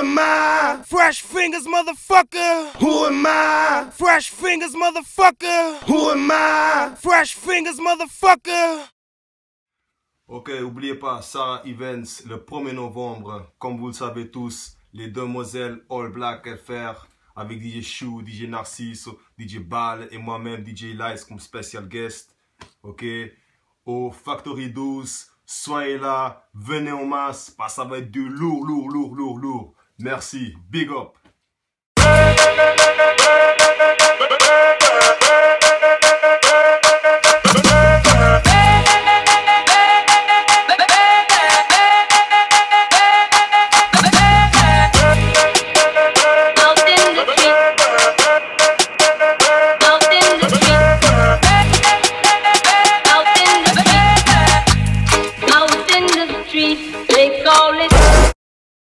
am I? Fresh fingers, motherfucker. Who am I? Fresh fingers, motherfucker. Who am I? Fresh fingers, motherfucker. Ok, n'oubliez pas, Sarah Events, le 1er novembre, comme vous le savez tous, les Demoiselles All Black FR, avec DJ Chou, DJ Narcisse, DJ Ball et moi-même, DJ Ilais comme special guest. Ok, au Factory 12, soyez là, venez en masse, parce que ça va être du lourd. Merci, big up.